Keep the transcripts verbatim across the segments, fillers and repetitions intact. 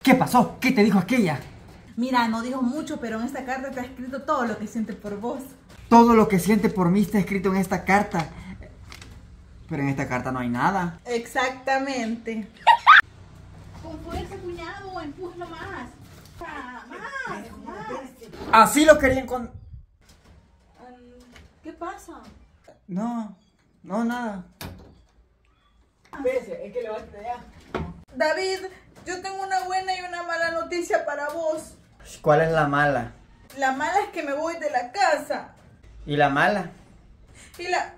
¿Qué pasó? ¿Qué te dijo aquella? Mira, no dijo mucho, pero en esta carta te ha escrito todo lo que siente por vos. Todo lo que siente por mí está escrito en esta carta. Pero en esta carta no hay nada. Exactamente. Con fuerza, cuñado, empújalo más. Más, más. Así lo querían con... ¿Qué pasa? No, no, nada. Espérese, es que le va a allá. David, yo tengo una buena y una mala noticia para vos. ¿Cuál es la mala? La mala es que me voy de la casa. ¿Y la mala? Y la...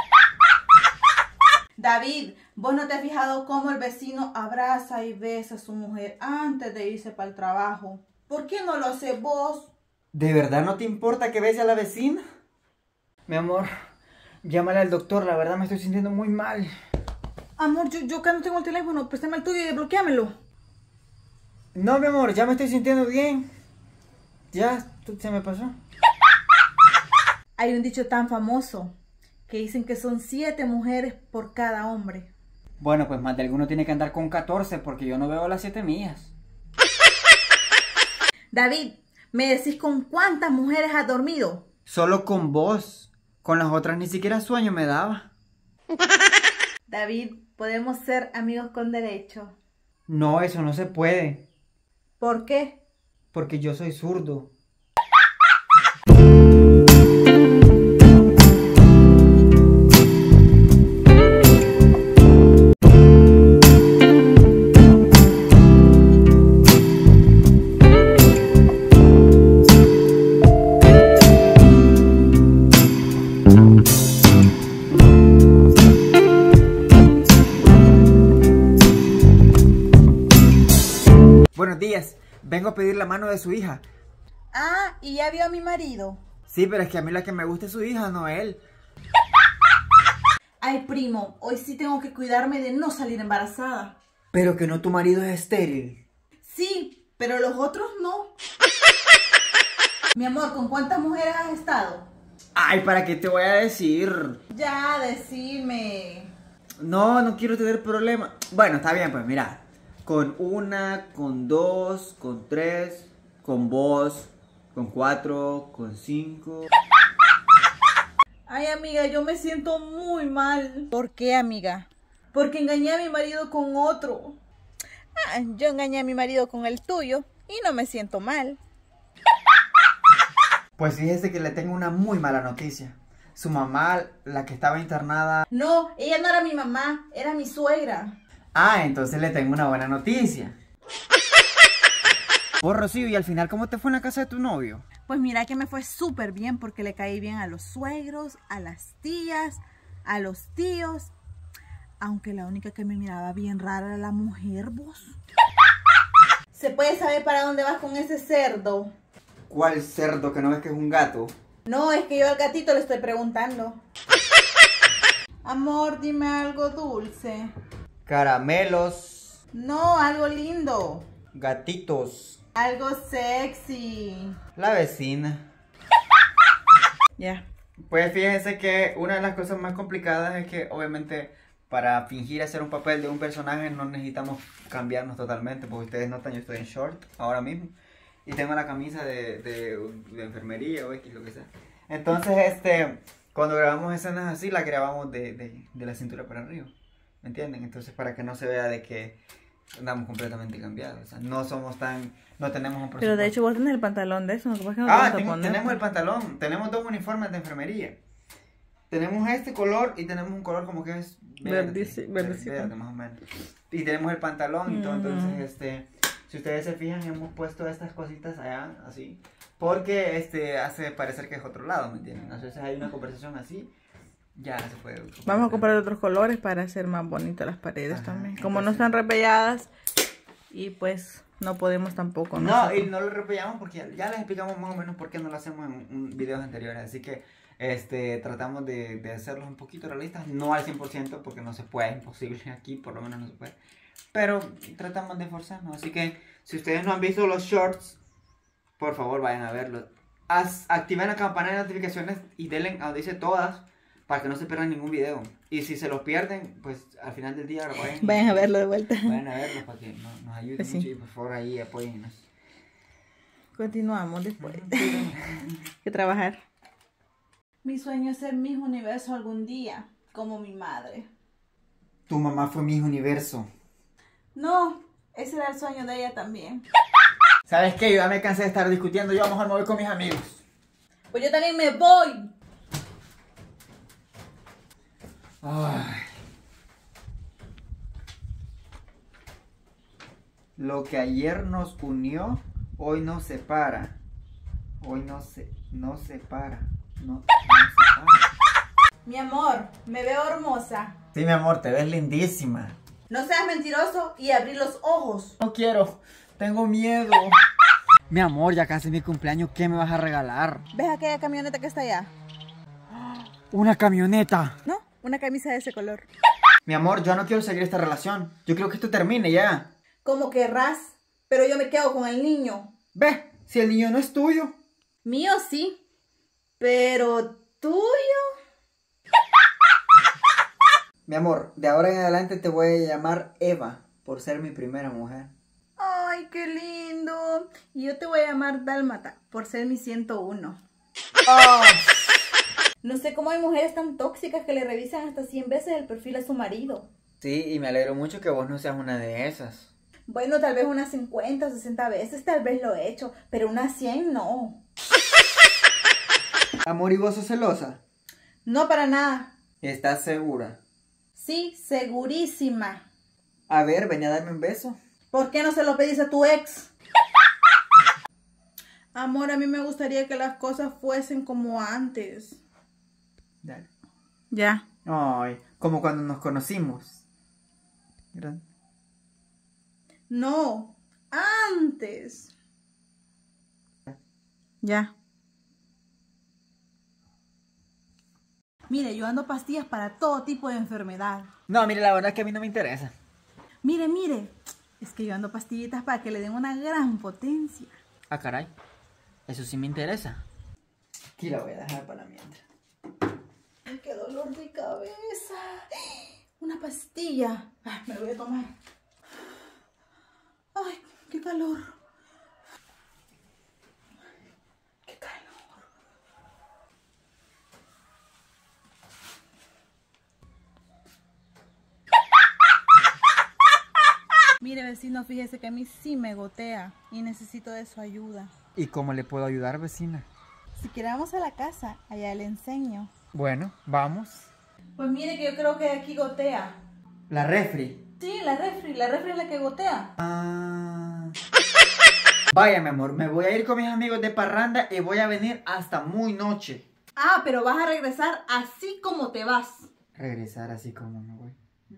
David, ¿vos no te has fijado cómo el vecino abraza y besa a su mujer antes de irse para el trabajo? ¿Por qué no lo haces vos? ¿De verdad no te importa que bese a la vecina? Mi amor, llámale al doctor, la verdad me estoy sintiendo muy mal. Amor, yo, yo acá no tengo el teléfono, préstame el tuyo y desbloquéamelo. No, mi amor, ya me estoy sintiendo bien. Ya, se me pasó. Hay un dicho tan famoso que dicen que son siete mujeres por cada hombre. Bueno, pues más de alguno tiene que andar con catorce porque yo no veo las siete mías. David, ¿me decís con cuántas mujeres has dormido? Solo con vos. Con las otras ni siquiera sueño me daba. David, podemos ser amigos con derecho. No, eso no se puede. ¿Por qué? Porque yo soy zurdo. Buenos días, vengo a pedir la mano de su hija. Ah, ¿y ya vio a mi marido? Sí, pero es que a mí la que me gusta es su hija, no él. Ay, primo, hoy sí tengo que cuidarme de no salir embarazada. Pero que no tu marido es estéril. Sí, pero los otros no. Mi amor, ¿con cuántas mujeres has estado? Ay, ¿para qué te voy a decir? Ya, decime. No, no quiero tener problemas. Bueno, está bien, pues mira. Con una, con dos, con tres, con vos, con cuatro, con cinco. Ay, amiga, yo me siento muy mal. ¿Por qué, amiga? Porque engañé a mi marido con otro. Ah, yo engañé a mi marido con el tuyo y no me siento mal. Pues fíjese que le tengo una muy mala noticia. Su mamá, la que estaba internada... No, ella no era mi mamá, era mi suegra. Ah, entonces le tengo una buena noticia. Vos, Rocío, ¿y al final cómo te fue en la casa de tu novio? Pues mira que me fue súper bien porque le caí bien a los suegros, a las tías, a los tíos. Aunque la única que me miraba bien rara era la mujer, vos. ¿Se puede saber para dónde vas con ese cerdo? ¿Cuál cerdo que no ves que es un gato? No, es que yo al gatito le estoy preguntando. Amor, dime algo dulce. Caramelos. No, algo lindo. Gatitos. Algo sexy. La vecina. Ya. Pues fíjense que una de las cosas más complicadas es que obviamente para fingir hacer un papel de un personaje no necesitamos cambiarnos totalmente. Porque ustedes notan, yo estoy en short ahora mismo. Y tengo la camisa de, de, de enfermería o X, lo que sea. Entonces, este, cuando grabamos escenas así, la grabamos de, de, de la cintura para arriba. ¿Me entienden? Entonces, para que no se vea de que andamos completamente cambiados. O sea, no somos tan, no tenemos un presupuesto. Pero de hecho vos tenés el pantalón de eso, ¿no? Que no ah, tengo, tenemos el pantalón, tenemos dos uniformes de enfermería. Tenemos este color y tenemos un color como que es verde, Verdici, verdecito. verde más o menos. Y tenemos el pantalón y todo, Mm. entonces, este, si ustedes se fijan, hemos puesto estas cositas allá, así, porque este hace parecer que es otro lado, ¿me entienden? Entonces hay una conversación así. Ya se puede. Vamos a comprar otros colores para hacer más bonitas las paredes. Ajá, también. Como entonces, no están repelladas y pues no podemos tampoco. No, nosotros. y no lo repellamos porque ya, ya les explicamos más o menos por qué no lo hacemos en, en videos anteriores. Así que este tratamos de, de hacerlos un poquito realistas. No al cien por ciento porque no se puede, es imposible aquí, por lo menos no se puede. Pero tratamos de esforzarnos. Así que si ustedes no han visto los shorts, por favor vayan a verlos. As, activen la campana de notificaciones y denle a donde dice todas, para que no se pierdan ningún video. Y si se los pierden, pues al final del día vayan, Vayan a verlo de vuelta. vayan a verlo para que no- nos ayuden Pues sí. mucho y por favor ahí apóyennos. Continuamos después. que trabajar. Mi sueño es ser Miss Universo algún día, como mi madre. Tu mamá fue Miss Universo. No, ese era el sueño de ella también. ¿Sabes qué? Yo ya me cansé de estar discutiendo. Yo a lo mejor me voy con mis amigos. Pues yo también me voy. Ay. Lo que ayer nos unió, hoy nos separa. Hoy no se, no separa. No, no separa. Mi amor, me veo hermosa. Sí, mi amor, te ves lindísima. No seas mentiroso y abrí los ojos. No quiero, tengo miedo. Mi amor, ya casi mi cumpleaños, ¿qué me vas a regalar? ¿Ves aquella camioneta que está allá? Una camioneta. ¿No? Una camisa de ese color. Mi amor, yo no quiero seguir esta relación. Yo quiero que esto termine ya. Como querrás, pero yo me quedo con el niño. Ve, si el niño no es tuyo. Mío sí, pero tuyo. Mi amor, de ahora en adelante te voy a llamar Eva, por ser mi primera mujer. Ay, qué lindo. Y yo te voy a llamar Dálmata, por ser mi ciento uno. Oh. No sé cómo hay mujeres tan tóxicas que le revisan hasta cien veces el perfil a su marido. Sí, y me alegro mucho que vos no seas una de esas. Bueno, tal vez unas cincuenta o sesenta veces tal vez lo he hecho, pero unas cien no. Amor, ¿y vos sos celosa? No para nada. ¿Estás segura? Sí, segurísima. A ver, ven a darme un beso. ¿Por qué no se lo pedís a tu ex? Amor, a mí me gustaría que las cosas fuesen como antes. Dale. Ya. Ay, como cuando nos conocimos. ¿Verdad? No, antes. Ya. Mire, yo ando pastillas para todo tipo de enfermedad. No, mire, la verdad es que a mí no me interesa. Mire, mire, es que yo ando pastillitas para que le den una gran potencia. Ah, caray. Eso sí me interesa. Aquí la voy a dejar para mientras. Ay, qué dolor de cabeza. Una pastilla. Ay, me lo voy a tomar. Ay, qué calor. Qué calor. Mire, vecino, fíjese que a mí sí me gotea y necesito de su ayuda. ¿Y cómo le puedo ayudar, vecina? Si quiere vamos a la casa, allá le enseño. Bueno, vamos. Pues mire que yo creo que aquí gotea. La refri. Sí, la refri, la refri es la que gotea. Ah. Vaya, mi amor, me voy a ir con mis amigos de parranda y voy a venir hasta muy noche. Ah, pero vas a regresar así como te vas. Regresar así como me voy.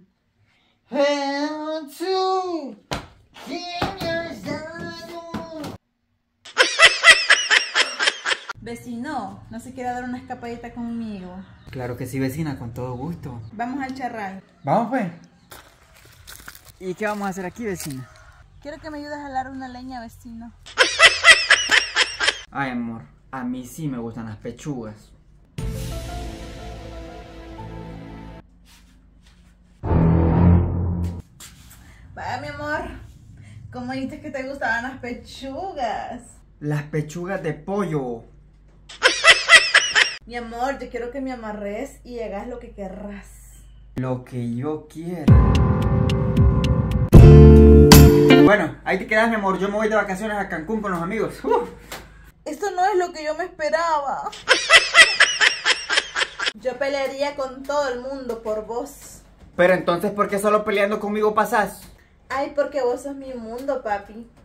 Vecino, ¿no se quiere dar una escapadita conmigo? Claro que sí, vecina, con todo gusto. Vamos al charral. Vamos, pues. ¿Y qué vamos a hacer aquí, vecina? Quiero que me ayudes a jalar una leña, vecino. Ay, amor, a mí sí me gustan las pechugas. Vaya, mi amor. ¿Cómo dijiste que te gustaban las pechugas? Las pechugas de pollo. Mi amor, yo quiero que me amarres y hagas lo que querrás. Lo que yo quiera. Bueno, ahí te quedas, mi amor. Yo me voy de vacaciones a Cancún con los amigos. Uh. Esto no es lo que yo me esperaba. Yo pelearía con todo el mundo por vos. Pero entonces, ¿por qué solo peleando conmigo pasás? Ay, porque vos sos mi mundo, papi.